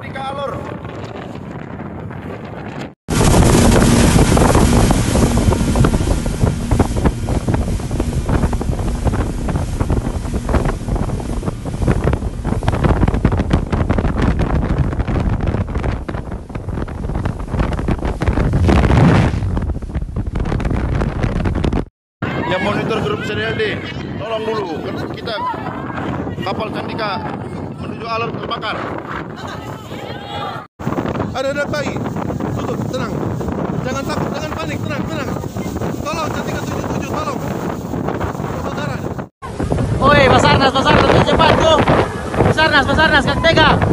Cantika Alor. Yang monitor grup serial D, tolong dulu kita kapal Cantika menuju Alor terbakar. Ada bayi. Tutup, tenang. Jangan takut, jangan panik, tenang, tenang. Tolong Cantika 77, tolong. Saudara. Oi, Basarnas, cepat tuh. Basarnas, Kang Tega.